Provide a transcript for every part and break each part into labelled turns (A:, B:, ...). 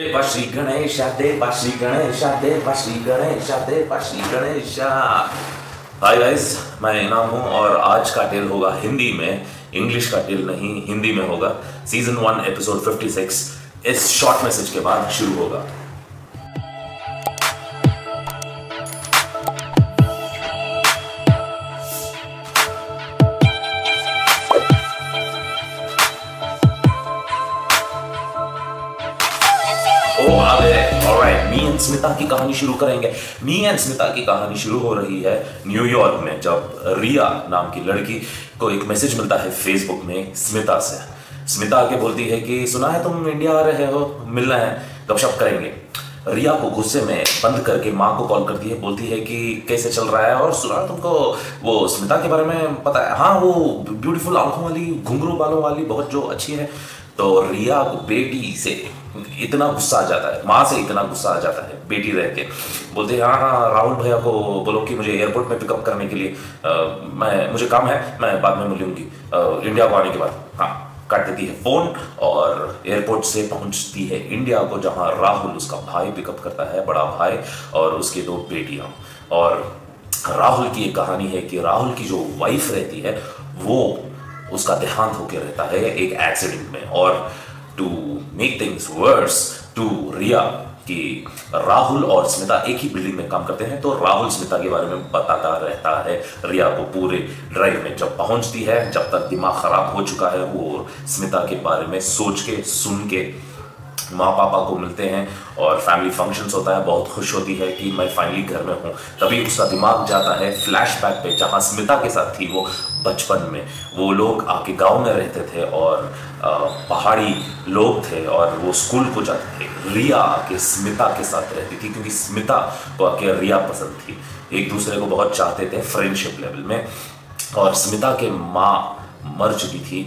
A: देवाश्री गणेश देवाश्री गणेश देवाश्री गणेश देवाश्री गणेश। हाय गाइस, मैं इनाम हूँ और आज का टेल होगा हिंदी में। इंग्लिश का टेल नहीं, हिंदी में होगा। सीजन 1 एपिसोड 56 इस शॉर्ट मैसेज के बाद शुरू होगा। मी एंड स्मिता की कहानी शुरू करेंगे। मी एंड स्मिता की कहानी शुरू हो रही है न्यूयॉर्क में, जब रिया नाम की लड़की को एक मैसेज मिलता है फेसबुक में स्मिता से। स्मिता आके बोलती है कि सुना है तुम इंडिया आ रहे हो, मिलना है, गपशप करेंगे। रिया को गुस्से में बंद करके माँ को कॉल करती है, बोलती है कि कैसे चल रहा है और सुना तुमको वो स्मिता के बारे में पता है? हाँ, वो ब्यूटीफुल आंखों वाली, घुंघरू बालों वाली, बहुत जो अच्छी है। तो रिया को बेटी से इतना गुस्सा आ जाता है, माँ से इतना गुस्सा आ जाता है बेटी रह के। बोलते हैं हाँ, राहुल भैया को बोलो कि मुझे एयरपोर्ट में पिकअप करने के लिए मुझे काम है, मैं बाद में मिलूंगी इंडिया को आने के बाद। हाँ, काट देती है फोन और एयरपोर्ट से पहुंचती है इंडिया को, जहां राहुल उसका भाई पिकअप करता है, बड़ा भाई, और उसके 2 बेटियां। और राहुल की एक कहानी है कि राहुल की जो वाइफ रहती है वो उसका देहांत होकर रहता है एक एक्सीडेंट में। और to make things worse to Riya कि राहुल और स्मिता एक ही बिल्डिंग में काम करते हैं, तो राहुल स्मिता के बारे में बताता रहता है रिया को पूरे ड्राइव में। जब पहुंचती है, जब तक दिमाग खराब हो चुका है, वो स्मिता के बारे में सोच के सुन के माँ पापा को मिलते हैं और फैमिली फंक्शंस होता है। बहुत खुश होती है कि मैं फाइनली घर में हूँ। तभी उसका दिमाग जाता है फ्लैशबैक पे, जहाँ स्मिता के साथ थी वो बचपन में। वो लोग आके गांव में रहते थे और पहाड़ी लोग थे और वो स्कूल को जाते थे। रिया आके स्मिता के साथ रहती थी क्योंकि स्मिता को आके रिया पसंद थी। एक दूसरे को बहुत चाहते थे फ्रेंडशिप लेवल में। और स्मिता के माँ मर चुकी थी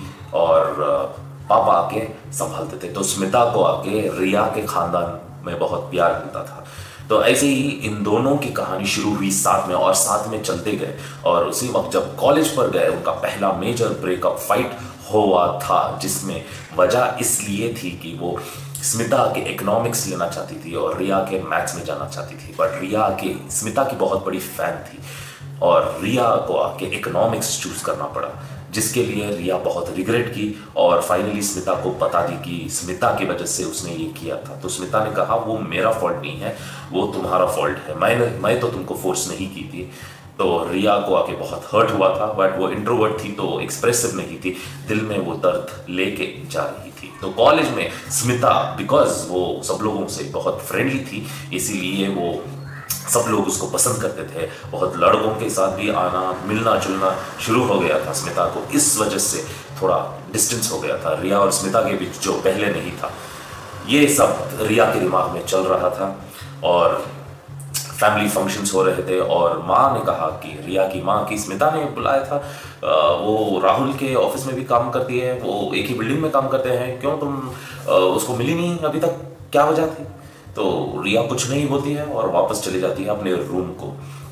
A: और पापा आके संभालते थे, तो स्मिता को आके रिया के खानदान में बहुत प्यार मिलता था। तो ऐसे ही इन दोनों की कहानी शुरू हुई साथ में, और साथ में चलते गए। और उसी वक्त जब कॉलेज पर गए, उनका पहला मेजर ब्रेकअप फाइट हुआ था, जिसमें वजह इसलिए थी कि वो स्मिता के इकोनॉमिक्स लेना चाहती थी और रिया के मैथ्स में जाना चाहती थी। बट रिया के स्मिता की बहुत बड़ी फैन थी और रिया को आके इकोनॉमिक्स चूज करना पड़ा, जिसके लिए रिया बहुत रिग्रेट की और फाइनली स्मिता को बता दी कि स्मिता की वजह से उसने ये किया था। तो स्मिता ने कहा वो मेरा फॉल्ट नहीं है, वो तुम्हारा फॉल्ट है, मैं तो तुमको फोर्स नहीं की थी। तो रिया को आके बहुत हर्ट हुआ था, बट वो इंट्रोवर्ट थी तो एक्सप्रेसिव नहीं थी, दिल में वो दर्द लेके जा रही थी। तो कॉलेज में स्मिता, बिकॉज वो सब लोगों से बहुत फ्रेंडली थी, इसीलिए वो सब लोग उसको पसंद करते थे। बहुत लड़कों के साथ भी आना, मिलना जुलना शुरू हो गया था स्मिता को। इस वजह से थोड़ा डिस्टेंस हो गया था रिया और स्मिता के बीच, जो पहले नहीं था। ये सब रिया के दिमाग में चल रहा था और फैमिली फंक्शंस हो रहे थे। और माँ ने कहा कि रिया की माँ की स्मिता ने बुलाया था, वो राहुल के ऑफिस में भी काम करती है, वो एक ही बिल्डिंग में काम करते हैं, क्यों तुम उसको मिली नहीं अभी तक, क्या वजह थी? तो रिया कुछ नहीं बोलती है और वापस चली जाती है अपने रूम को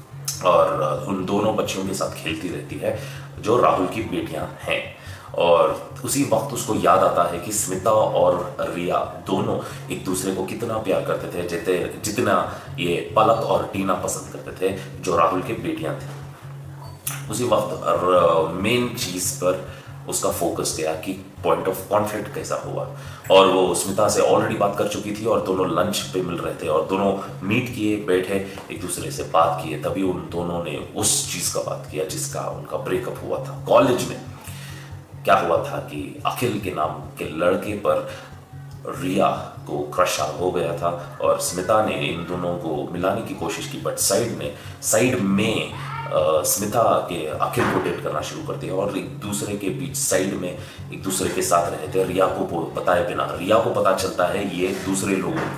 A: और उन दोनों बच्चियों के साथ खेलती रहती है जो राहुल की बेटियां हैं। और उसी वक्त उसको याद आता है कि स्मिता और रिया दोनों एक दूसरे को कितना प्यार करते थे, जितना ये पलक और टीना पसंद करते थे, जो राहुल की बेटियां थी। उसी वक्त मेन चीज पर उसका फोकस गया कि पॉइंट ऑफ कॉन्फ्लिक्ट कैसा हुआ। और वो स्मिता से ऑलरेडी बात कर चुकी थी और दोनों लंच पे मिल रहे थे और दोनों मीट किए, बैठे, एक दूसरे से बात किए। तभी उन दोनों ने उस चीज का बात किया जिसका उनका ब्रेकअप हुआ था। कॉलेज में क्या हुआ था कि अखिल के नाम के लड़के पर रिया को क्रश हो गया था और स्मिता ने इन दोनों को मिलाने की कोशिश की, बट साइड में स्मिता के अखिल को डेट करना शुरू करती है और एक दूसरे के बीच साइड में एक दूसरे के साथ रहते हैं। रिया को बताए बिना, रिया को पता चलता है ये दूसरे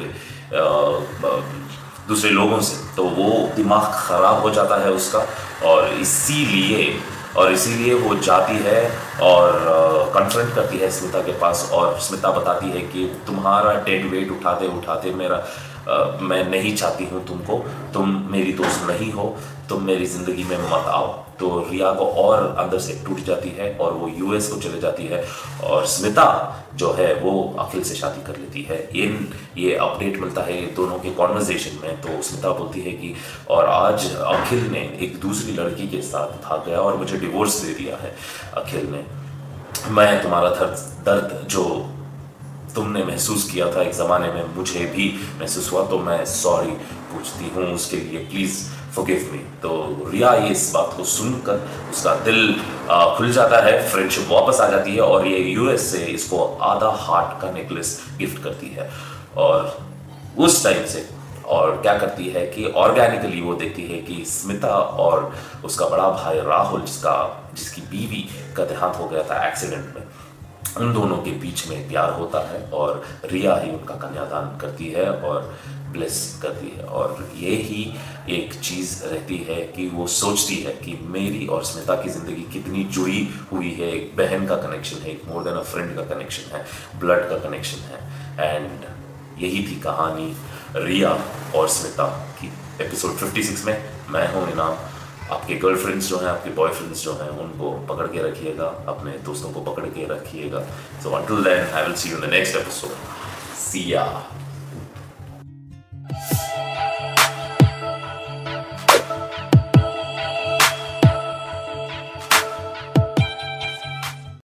A: लोगों से, तो वो दिमाग खराब हो जाता है उसका। और इसीलिए वो जाती है और कन्फ्रंट करती है स्मिता के पास, और स्मिता बताती है कि तुम्हारा डेड वेट उठाते उठाते मैं नहीं चाहती हूँ तुमको, तुम मेरी दोस्त नहीं हो, तुम मेरी ज़िंदगी में मत आओ। तो रिया को और अंदर से टूट जाती है और वो यूएस को चले जाती है, और स्मिता जो है वो अखिल से शादी कर लेती है। ये अपडेट मिलता है दोनों के कॉन्वर्जेशन में। तो स्मिता बोलती है कि और आज अखिल ने एक दूसरी लड़की के साथ भाग गया और मुझे डिवोर्स दे दिया है अखिल ने। मैं तुम्हारा दर्द जो तुमने महसूस किया था एक ज़माने में मुझे भी महसूस हुआ, तो मैं सॉरी पूछती हूँ उसके लिए, प्लीज़ फॉरगिव मी। तो रिया ये इस बात को सुनकर उसका दिल खुल जाता है, फ्रेंडशिप वापस आ जाती है, और ये यूएस से इसको आधा हार्ट का नेकलेस गिफ्ट करती है। और उस टाइम से और क्या करती है कि ऑर्गेनिकली वो देखती है कि स्मिता और उसका बड़ा भाई राहुल, जिसकी बीवी का देहांत हो गया था एक्सीडेंट में, उन दोनों के बीच में प्यार होता है, और रिया ही उनका कन्यादान करती है और ब्लेस करती है। और ये ही एक चीज़ रहती है कि वो सोचती है कि मेरी और स्मिता की ज़िंदगी कितनी जुड़ी हुई है, एक बहन का कनेक्शन है, एक मोर देन अ फ्रेंड का कनेक्शन है, ब्लड का कनेक्शन है। एंड यही थी कहानी रिया और स्मिता की। एपिसोड 56 में मैं हूँ इनाम। आपके गर्लफ्रेंड्स जो हैं, आपके बॉयफ्रेंड्स जो हैं, उनको पकड़ के रखिएगा, अपने दोस्तों को पकड़ के रखिएगा। So until then I will see you in the next episode. See या।